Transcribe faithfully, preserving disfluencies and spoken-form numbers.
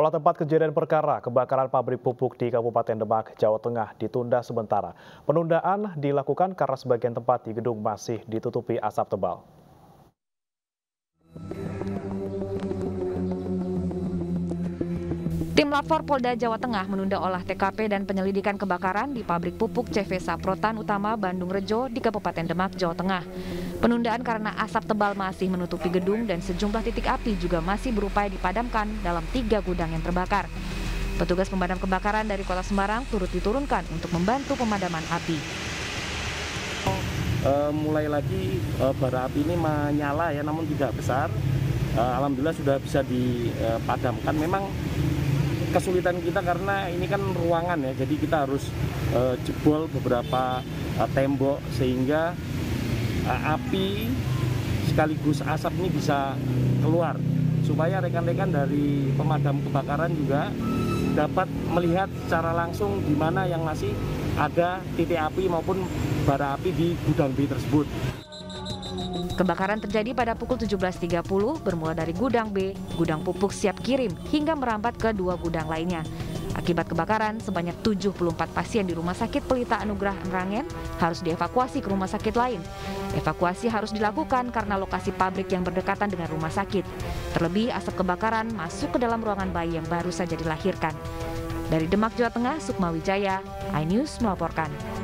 Olah tempat kejadian perkara kebakaran pabrik pupuk di Kabupaten Demak, Jawa Tengah ditunda sementara. Penundaan dilakukan karena sebagian tempat di gedung masih ditutupi asap tebal. Tim Lapor Polda Jawa Tengah menunda olah T K P dan penyelidikan kebakaran di pabrik pupuk C V Saprotan Utama Bandung Rejo di Kabupaten Demak, Jawa Tengah. Penundaan karena asap tebal masih menutupi gedung dan sejumlah titik api juga masih berupaya dipadamkan dalam tiga gudang yang terbakar. Petugas pemadam kebakaran dari Kota Semarang turut diturunkan untuk membantu pemadaman api. Uh, mulai lagi uh, bara api ini menyala ya, namun tidak besar. Uh, Alhamdulillah sudah bisa dipadamkan. Memang kesulitan kita karena ini kan ruangan ya, jadi kita harus uh, jebol beberapa uh, tembok sehingga uh, api sekaligus asap ini bisa keluar, supaya rekan-rekan dari pemadam kebakaran juga dapat melihat secara langsung di mana yang masih ada titik api maupun bara api di gudang B tersebut. Kebakaran terjadi pada pukul tujuh belas tiga puluh bermula dari gudang B, gudang pupuk siap kirim, hingga merambat ke dua gudang lainnya. Akibat kebakaran, sebanyak tujuh puluh empat pasien di Rumah Sakit Pelita Anugrah Nrangen harus dievakuasi ke rumah sakit lain. Evakuasi harus dilakukan karena lokasi pabrik yang berdekatan dengan rumah sakit. Terlebih, asap kebakaran masuk ke dalam ruangan bayi yang baru saja dilahirkan. Dari Demak, Jawa Tengah, Sukma Wijaya, iNews melaporkan.